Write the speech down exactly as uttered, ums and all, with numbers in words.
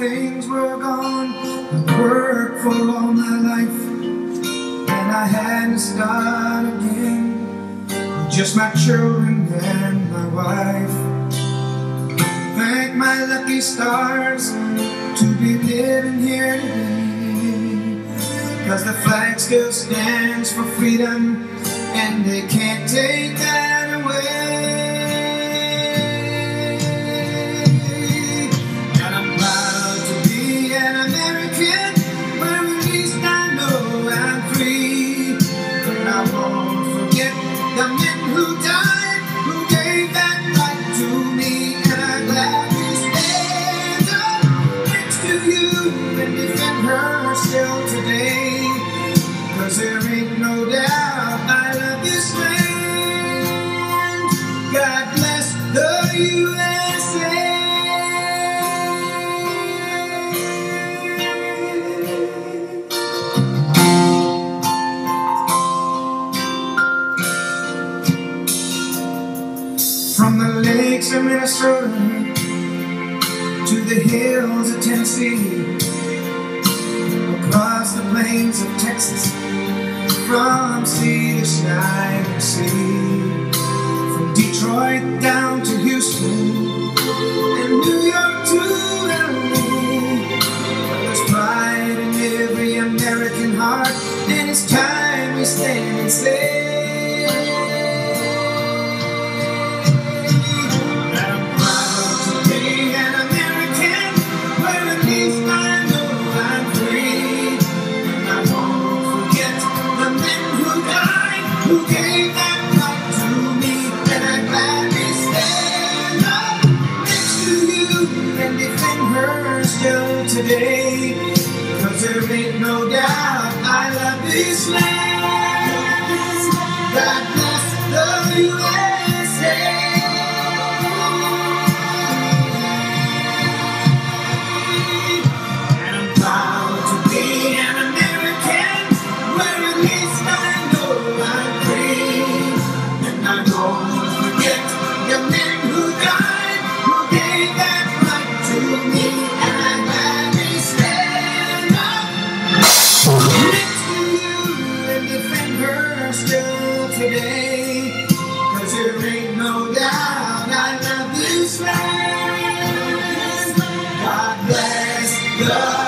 things were gone. I worked for all my life, and I had to start again with just my children and my wife. Thank my lucky stars to be living here today, 'cause the flag still stands for freedom, and they can't take that away. And I'm proud to be an American, where at least I know I'm free. But I won't forget the men who died, who gave that right to me. And I'm glad we stand up next to you and defend her still today, 'cause there ain't no doubt I love this land. God bless the U S A. From the lakes of Minnesota to the hills of Tennessee, across the plains of Texas, from sea to shining sea, from Detroit down to Houston and New York to L A. There's pride in every American heart, and it's time we stand and say, who gave that right to me. And I'm glad we stand up next to you and defend her still today, 'cause there ain't no doubt I love this land. God bless the U S A. And I'm proud to be an American, where at least I know I'm free. And I won't forget the men who died, who gave that right to me. And I'm glad we stand up next to you and defend her still today, 'cause there ain't no doubt I love this land. God bless the